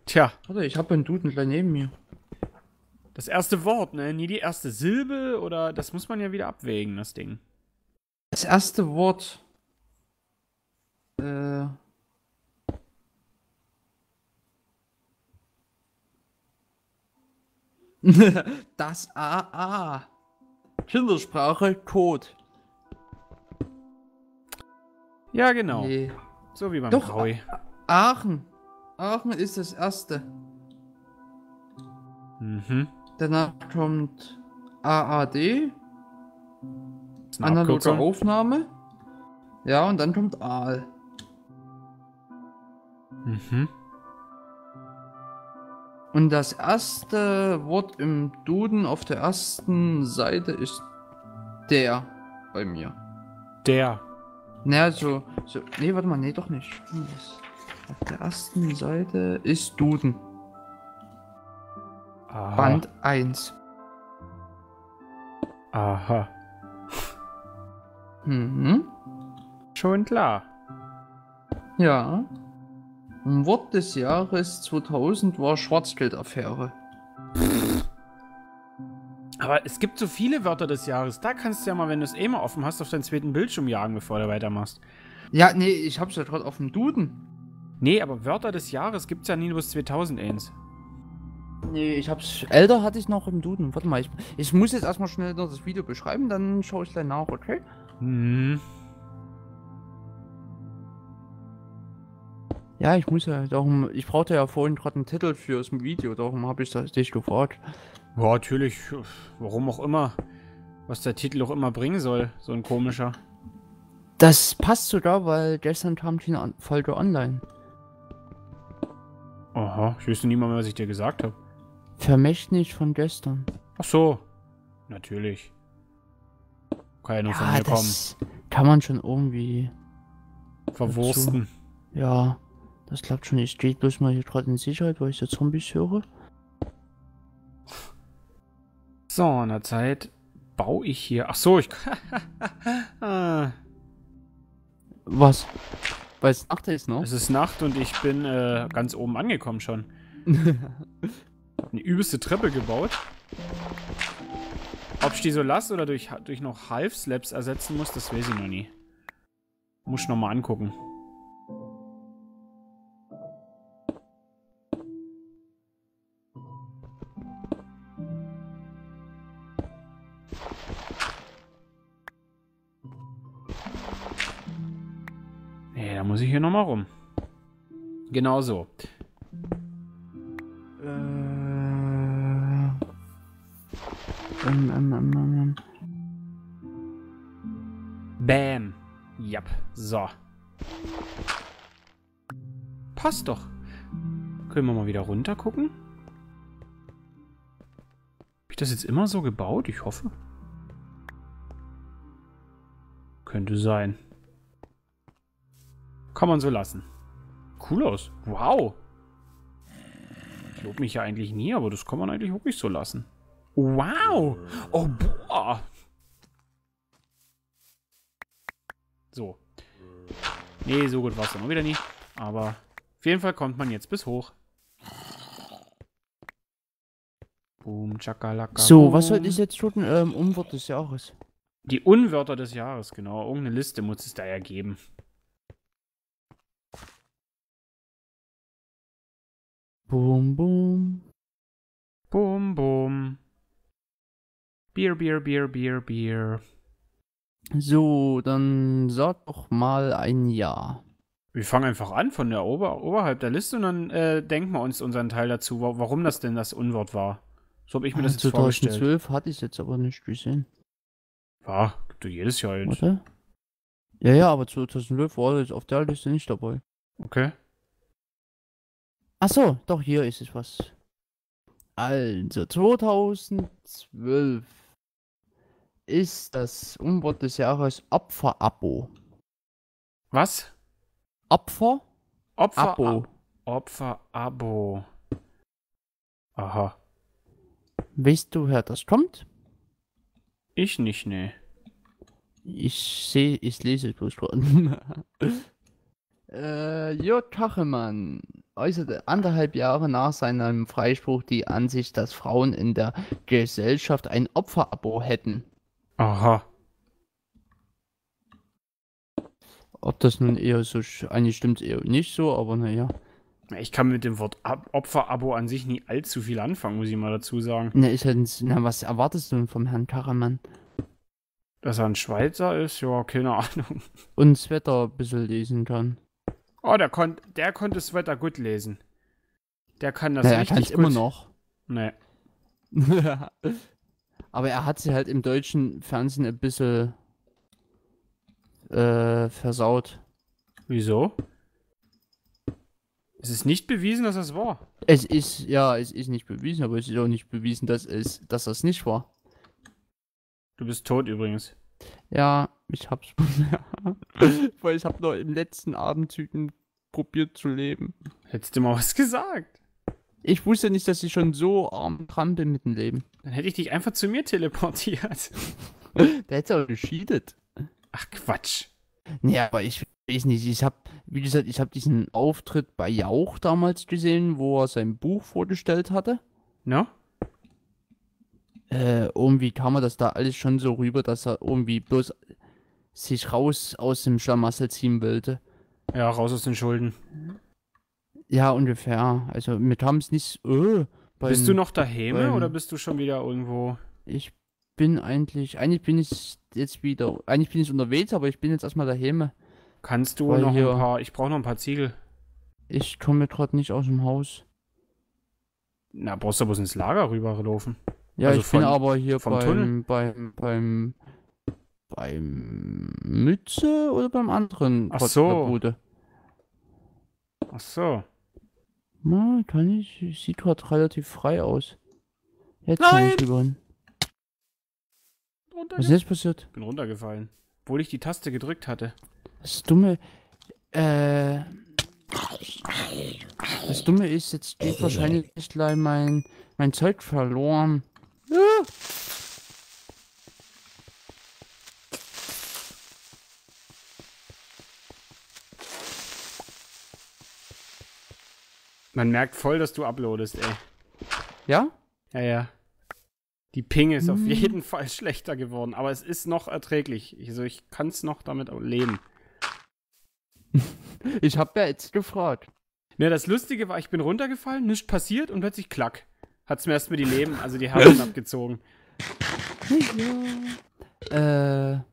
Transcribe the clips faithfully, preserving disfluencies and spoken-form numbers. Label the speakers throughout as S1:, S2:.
S1: Tja,
S2: Warte, ich habe einen Duden gleich neben mir.
S1: das erste Wort, ne? Nie die erste Silbe oder das muss man ja wieder abwägen, das Ding.
S2: Das erste Wort. Äh. Das A A. Kindersprache, Code.
S1: Ja, genau.
S2: Nee.
S1: So wie beim
S2: Doch,
S1: Graui.
S2: Aachen. Aachen ist das erste.
S1: Mhm.
S2: Danach kommt A A D.
S1: Das ist eine
S2: Analoge
S1: Abkürzung.
S2: Aufnahme. Ja, und dann kommt Aal.
S1: Mhm.
S2: Und das erste Wort im Duden auf der ersten Seite ist der bei mir.
S1: Der.
S2: Naja, so, so. Nee, warte mal, nee, doch nicht. Hm, das- Auf der ersten Seite ist Duden.
S1: Aha.
S2: Band eins.
S1: Aha.
S2: Mhm.
S1: Schon klar.
S2: Ja. Und Wort des Jahres zweitausend war Schwarzgeldaffäre.
S1: Aber es gibt so viele Wörter des Jahres. Da kannst du ja mal, wenn du es eh mal offen hast, auf deinen zweiten Bildschirm jagen, bevor du weitermachst.
S2: Ja, nee, ich hab's ja gerade auf dem Duden.
S1: Nee, aber Wörter des Jahres gibt's ja nie bis zweitausendeins.
S2: Nee, ich hab's. Älter hatte ich noch im Duden. Warte mal, ich, ich muss jetzt erstmal schnell noch das Video beschreiben, dann schaue ich gleich nach, okay?
S1: Hm.
S2: Ja, ich muss ja, darum, ich brauchte ja vorhin gerade einen Titel fürs Video, darum habe ich das dich gefragt.
S1: Ja, natürlich. Warum auch immer. Was der Titel auch immer bringen soll. So ein komischer.
S2: Das passt sogar, weil gestern kam die An- Folge online.
S1: Aha, ich wüsste nicht mal mehr, was ich dir gesagt habe.
S2: Vermächtnis von gestern.
S1: Ach so. Natürlich. Kann ja nur von mir kommen.
S2: das kann man schon irgendwie.
S1: Verwursten.
S2: Ja, das klappt schon. Ich gehe bloß mal hier gerade in Sicherheit, weil ich jetzt Zombies höre.
S1: So, in der Zeit baue ich hier. Ach so, ich. ah,
S2: Was? Weil es Nacht ist, ne?
S1: es ist Nacht und ich bin äh, ganz oben angekommen schon. Hab eine übelste Treppe gebaut. Ob ich die so lasse oder durch, durch noch Half-Slaps ersetzen muss, das weiß ich noch nie. Muss ich noch mal angucken. Nee, da muss ich hier noch mal rum. Genau so.
S2: Äh. Ähm, ähm, ähm, ähm.
S1: Bam. Jap. So. Passt doch. Können wir mal wieder runter gucken? Hab ich das jetzt immer so gebaut? Ich hoffe. Könnte sein. Kann man so lassen. Cool aus. Wow. Ich lobe mich ja eigentlich nie, aber das kann man eigentlich wirklich so lassen. Wow. Oh, boah. So. Nee, so gut war es dann auch wieder nicht. Aber auf jeden Fall kommt man jetzt bis hoch. Boom, chakalaka.
S2: So,
S1: boom.
S2: was sollte ich jetzt tun? Ähm, Unwort des Jahres.
S1: Die Unwörter des Jahres, genau. Irgendeine Liste muss es da ja geben.
S2: Boom, boom.
S1: Boom, boom. Bier, Bier, Bier, Bier, Bier.
S2: So, dann sag doch mal ein Jahr.
S1: Wir fangen einfach an von der Ober oberhalb der Liste und dann äh, denken wir uns unseren Teil dazu, wa warum das denn das Unwort war. So habe ich mir das jetzt vorgestellt.
S2: zweitausendzwölf hatte ich jetzt aber nicht gesehen.
S1: Ja, gibt doch jedes Jahr eins.
S2: Warte. Ja, ja, aber zweitausendzwölf war jetzt auf der Liste nicht dabei.
S1: Okay.
S2: Ach so, doch, hier ist es was. Also, zweitausendzwölf ist das Unwort des Jahres Opferabo.
S1: Was?
S2: Opfer?
S1: Opfer.
S2: Abo.
S1: Opfer Abo. Aha.
S2: Weißt du, woher das kommt?
S1: Ich nicht, nee.
S2: Ich sehe, ich lese es bloß gerade. äh, Jörg Kachelmann äußerte anderthalb Jahre nach seinem Freispruch die Ansicht, dass Frauen in der Gesellschaft ein Opferabo hätten.
S1: Aha.
S2: Ob das nun eher so, sch- eigentlich stimmt eher nicht so, aber naja.
S1: Ich kann mit dem Wort Ab Opferabo an sich nie allzu viel anfangen, muss ich mal dazu sagen.
S2: Na, ist halt, ein- na, was erwartest du denn vom Herrn Karaman?
S1: Dass er ein Schweizer ist, ja, keine Ahnung.
S2: Und das Wetter ein bisschen lesen kann.
S1: Oh, der, kon der konnte das Wetter gut lesen. Der kann das
S2: Na, er kann es
S1: richtig gut.
S2: immer noch.
S1: Nee.
S2: Aber er hat sie halt im deutschen Fernsehen ein bisschen äh, versaut.
S1: Wieso? Es ist nicht bewiesen, dass es war.
S2: Es ist, ja, es ist nicht bewiesen, aber es ist auch nicht bewiesen, dass es, dass das nicht war.
S1: Du bist tot übrigens.
S2: Ja, ich hab's. Weil ich hab noch im letzten Abendzügen probiert zu leben.
S1: Hättest du mal was gesagt.
S2: Ich wusste nicht, dass ich schon so arm dran bin mit dem Leben.
S1: Dann hätte ich dich einfach zu mir teleportiert.
S2: Der hätte auch gescheatet.
S1: Ach, Quatsch.
S2: Nee, aber ich weiß nicht, ich hab, wie gesagt, ich hab diesen Auftritt bei Jauch damals gesehen, wo er sein Buch vorgestellt hatte.
S1: No?
S2: Äh, irgendwie kam mir das da alles schon so rüber, dass er irgendwie bloß sich raus aus dem Schlamassel ziehen wollte.
S1: Ja, raus aus den Schulden.
S2: Ja, ungefähr. Also mir kam es nicht, äh, beim,
S1: Bist du noch daheim
S2: beim-
S1: oder bist du schon wieder irgendwo?
S2: Ich bin eigentlich, eigentlich bin ich jetzt wieder, eigentlich bin ich unterwegs, aber ich bin jetzt erstmal daheim.
S1: Kannst du
S2: Weil
S1: noch
S2: hier-
S1: ein paar. Ich brauche noch ein paar Ziegel.
S2: Ich komme gerade nicht aus dem Haus.
S1: Na, brauchst du bloß ins Lager rüberlaufen.
S2: Ja,
S1: Also
S2: ich bin
S1: von-
S2: aber hier
S1: vom Tunnel?
S2: beim, beim, beim, beim Mütze oder beim anderen
S1: Ach
S2: Trotz
S1: so.
S2: der Bude?
S1: Ach so.
S2: Na, kann ich, sieht gerade relativ frei aus. Jetzt
S1: Nein!
S2: kann ich rüber.
S1: Runter
S2: Was ist jetzt passiert?
S1: bin runtergefallen. Obwohl ich die Taste gedrückt hatte.
S2: Das Dumme, äh, das Dumme ist, jetzt geht wahrscheinlich gleich mein, mein Zeug verloren. Ah!
S1: Man merkt voll, dass du uploadest, ey.
S2: Ja?
S1: Ja, ja. Die Ping ist auf
S2: Hm.
S1: jeden Fall schlechter geworden, aber es ist noch erträglich. Also ich kann es noch damit leben.
S2: Ich hab ja jetzt gefragt.
S1: Ne, das Lustige war, ich bin runtergefallen, nichts passiert und plötzlich klack. Hat's mir erstmal die Leben, also die Herzen abgezogen.
S2: Ja. Äh,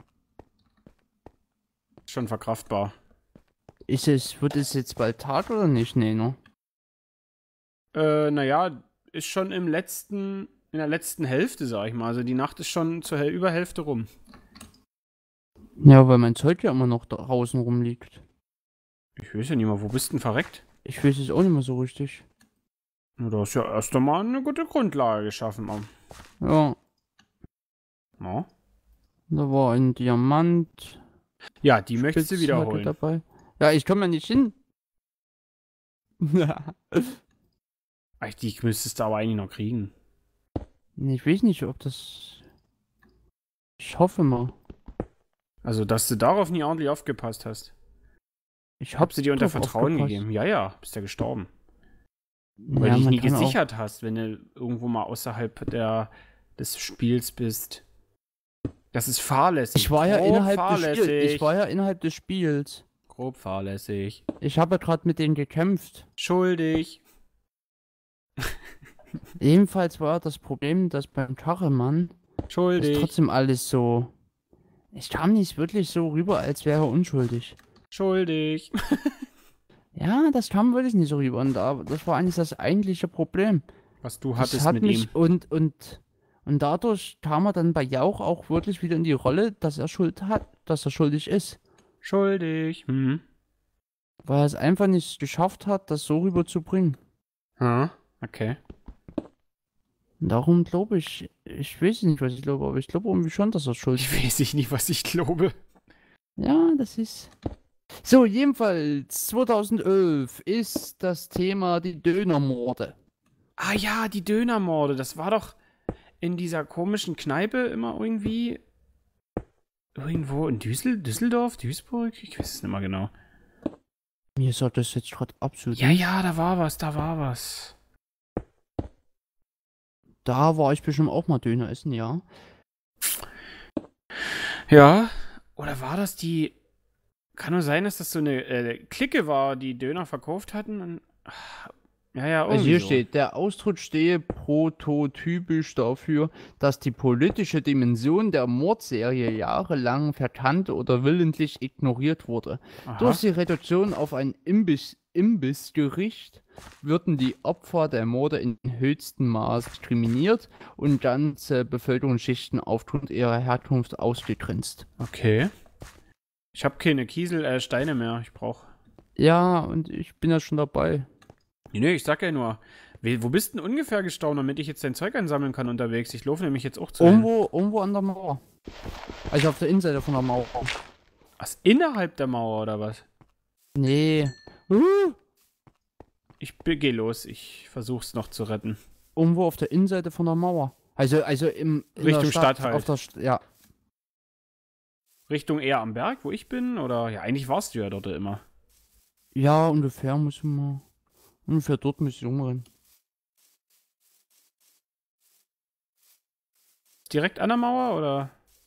S1: Schon verkraftbar.
S2: ist es, wird es jetzt bald Tag oder nicht? Nee, ne?
S1: Äh, naja, ist schon im letzten, in der letzten Hälfte, sag ich mal. Also die Nacht ist schon zur Häl über Hälfte rum.
S2: Ja, weil mein Zeug ja immer noch da draußen rumliegt.
S1: Ich weiß ja nicht mal, wo bist du denn verreckt?
S2: Ich weiß es auch nicht mehr so richtig.
S1: Na, du hast ja erst einmal eine gute Grundlage geschaffen, Mann.
S2: Ja,
S1: No?
S2: da war ein Diamant.
S1: Ja, die möchtest du
S2: Spitzhacke
S1: wiederholen.
S2: dabei. Ja, ich komme ja nicht hin.
S1: Ach, die müsstest du aber eigentlich noch kriegen.
S2: Ich weiß nicht, ob das. Ich hoffe mal.
S1: Also, dass du darauf nie ordentlich aufgepasst hast.
S2: Ich
S1: Hab sie dir unter
S2: drauf
S1: Vertrauen
S2: aufgepasst.
S1: gegeben. Ja, ja, bist ja gestorben. Weil
S2: Ja,
S1: du dich
S2: man
S1: nie
S2: kann auch-
S1: gesichert hast, wenn du irgendwo mal außerhalb der, des Spiels bist. Das ist fahrlässig.
S2: Ich war ja
S1: Grob
S2: innerhalb des
S1: fahrlässig.
S2: Spiels. Ich war ja innerhalb des Spiels.
S1: Grob fahrlässig.
S2: Ich habe ja gerade mit denen gekämpft.
S1: Schuldig.
S2: Ebenfalls war das Problem, dass beim Kachelmann ist
S1: Schuldig.
S2: trotzdem alles so. Ich kam nicht wirklich so rüber, als wäre er unschuldig.
S1: Schuldig.
S2: Ja, das kam wirklich nicht so rüber. Und da, das war eigentlich das eigentliche Problem.
S1: Was du
S2: Das
S1: hattest
S2: hat
S1: mit
S2: mich
S1: ihm.
S2: und und und dadurch kam er dann bei Jauch auch wirklich wieder in die Rolle, dass er Schuld hat, dass er schuldig ist.
S1: Schuldig. Mhm.
S2: Weil er es einfach nicht geschafft hat, das so rüberzubringen.
S1: Ha, okay.
S2: Und darum glaube ich, ich weiß nicht, was ich glaube, aber ich glaube irgendwie schon, dass er schuldig
S1: Ich weiß ich nicht, was ich glaube.
S2: ist. Ja, das ist. So, jedenfalls, zweitausendelf ist das Thema die Dönermorde.
S1: Ah ja, die Dönermorde. Das war doch in dieser komischen Kneipe immer irgendwie. Irgendwo in Düssel Düsseldorf, Duisburg? Ich weiß es nicht mehr genau.
S2: Mir sagt das jetzt gerade absolut
S1: Ja,
S2: nicht.
S1: ja, da war was, da war was.
S2: Da war ich bestimmt auch mal Döner essen, ja.
S1: Ja, oder war das die... Kann nur sein, dass das so eine äh, Clique war, die Döner verkauft hatten. Und, ja, ja,
S2: Also
S1: irgendwie
S2: hier
S1: so.
S2: steht, der Ausdruck stehe prototypisch dafür, dass die politische Dimension der Mordserie jahrelang verkannt oder willentlich ignoriert wurde.
S1: Aha.
S2: Durch die Reduktion auf ein Imbiss, Imbissgericht würden die Opfer der Morde in höchstem Maß diskriminiert und ganze Bevölkerungsschichten aufgrund ihrer Herkunft ausgegrenzt.
S1: Okay. Ich habe keine Kiesel, äh, Steine mehr. Ich brauche...
S2: Ja, und ich bin ja schon dabei.
S1: Nee, nee, ich sag ja nur. Wo bist denn ungefähr gestaunt, damit ich jetzt dein Zeug einsammeln kann unterwegs? Ich laufe nämlich jetzt auch zu.
S2: Irgendwo, irgendwo an der Mauer. Also auf der Innenseite von der Mauer.
S1: Was? Innerhalb der Mauer oder was?
S2: Nee. Uh,
S1: Ich geh los. Ich versuch's noch zu retten.
S2: irgendwo auf der Innenseite von der Mauer. Also, also im in
S1: Richtung
S2: der Stadt,
S1: Stadt halt.
S2: Auf der St ja.
S1: Richtung eher am Berg, wo ich bin? Oder? Ja, eigentlich warst du ja dort immer.
S2: Ja, ungefähr müssen wir. Ungefähr dort muss ich umrennen.
S1: Direkt an der Mauer oder?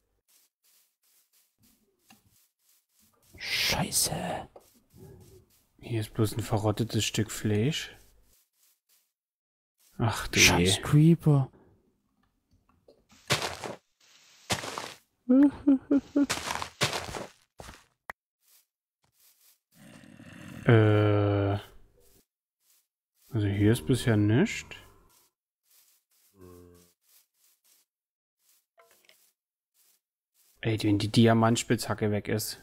S2: Scheiße.
S1: Hier ist bloß ein verrottetes Stück Fleisch. Ach du je.
S2: Scheiß Creeper.
S1: Äh. Also hier ist bisher nichts. Ey, wenn die Diamantspitzhacke weg ist.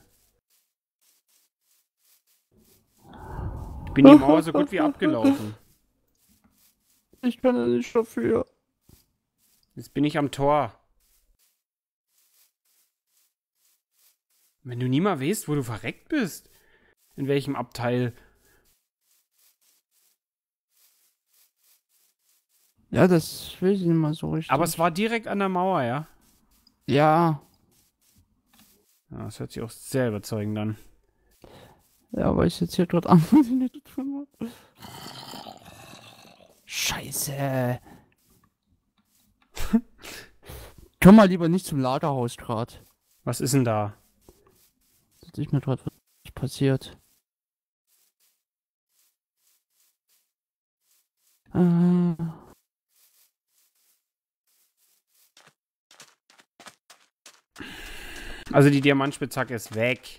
S1: Ich bin die Mauer so gut wie abgelaufen.
S2: Ich kann ja nicht dafür.
S1: Jetzt bin ich am Tor. Wenn du nie mal weißt, wo du verreckt bist. In welchem Abteil.
S2: Ja, das will ich nicht mal so richtig.
S1: Aber es war direkt an der Mauer, ja?
S2: Ja.
S1: Ja, das hört sich auch sehr überzeugend an.
S2: Ja, weil ich jetzt hier gerade an. Scheiße. Komm mal lieber nicht zum Lagerhaus gerade.
S1: Was ist denn da?
S2: Das ist mir gerade was passiert. Äh.
S1: Also die Diamantspitzhacke ist weg.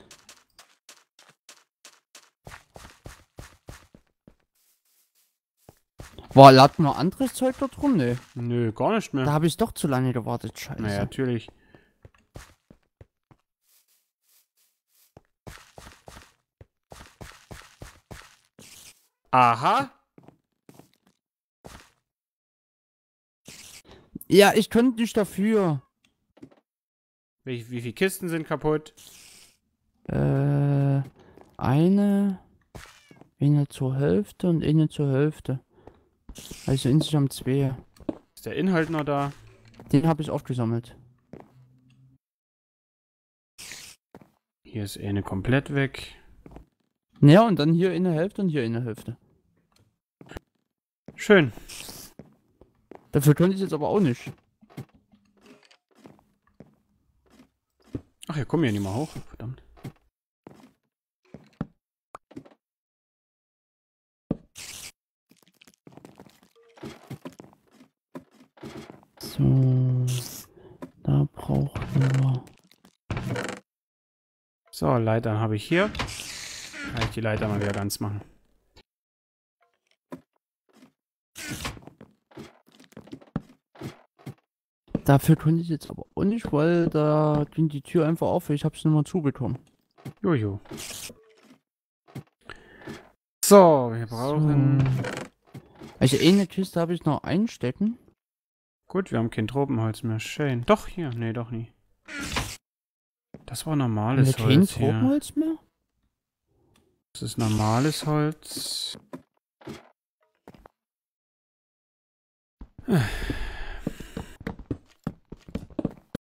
S2: War, lag noch anderes Zeug da drum? Nee.
S1: Nö, gar nicht mehr.
S2: Da habe ich doch zu lange gewartet. Scheiße.
S1: Naja, natürlich. Aha.
S2: Ja, ich könnte nicht dafür.
S1: Wie, wie viele Kisten sind kaputt?
S2: Äh, eine, eine zur Hälfte und eine zur Hälfte. Also insgesamt zwei.
S1: Ist der Inhalt noch da?
S2: Den habe ich aufgesammelt.
S1: Hier ist eine komplett weg.
S2: Ja, und dann hier eine Hälfte und hier eine Hälfte.
S1: Schön.
S2: Dafür könnte ich jetzt aber auch nicht.
S1: Ach, wir kommen hier nicht mal hoch. Verdammt.
S2: So, da brauchen wir.
S1: So, Leitern habe ich hier. Kann ich die Leiter mal wieder ganz machen.
S2: Dafür könnte ich jetzt aber auch nicht, weil da ging die Tür einfach auf. Ich habe es nur mal zubekommen.
S1: Jojo. So, wir brauchen...
S2: So. Also eine Kiste habe ich noch einstecken.
S1: Gut, wir haben kein Tropenholz mehr. Schön. Doch, hier. Nee, doch nie. Das war normales
S2: Haben wir kein
S1: Holz hier.
S2: Tropenholz mehr?
S1: Das ist normales Holz.